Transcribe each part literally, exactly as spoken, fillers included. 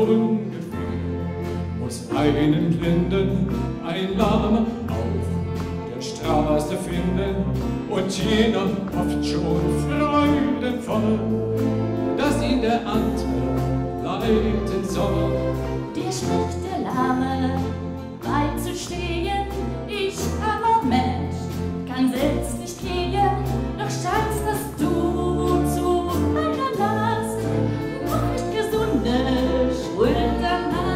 Ungefühl muss einen Blinden, ein Lahmer auf der Straße finden, und jener hofft schon freudenvoll, dass ihn der andere leiten soll. Dir spricht der Lahme, weit zu stehen, ich armer Mensch kann selbst nicht gehen, doch scheint's, dass du zu meiner Last noch nicht gesunde Schultern hast.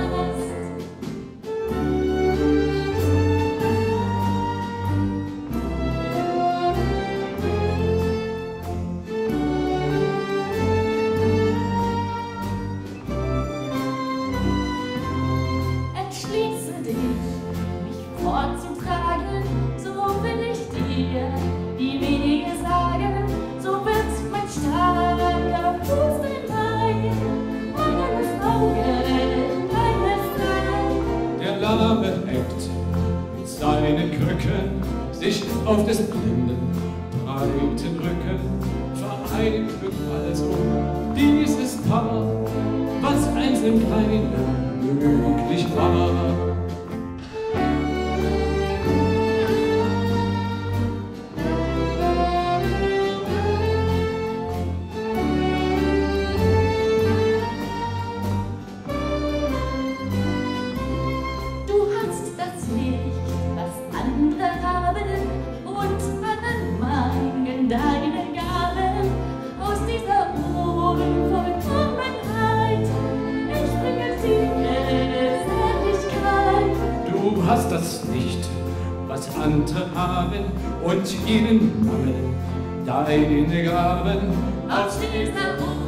Entschließe dich, mich vorzutragen, so will ich dir die wenige sagen, so wird mein starker Fuß dein Bein, meines Augen, deines Sein. Der Lahme eckt mit seinen Krücken sich auf des Blinden breiten Rücken. Vereint wird also dieses Paar, was einzeln keiner möglich war. Du hast das Licht, was andere haben, und einen Mangel deine Gaben. Aus dieser Unvollkommenheit entspringt die Geselligkeit. Du hast das Licht, was andere haben, und ihnen mangeln deine Gaben. Aus dieser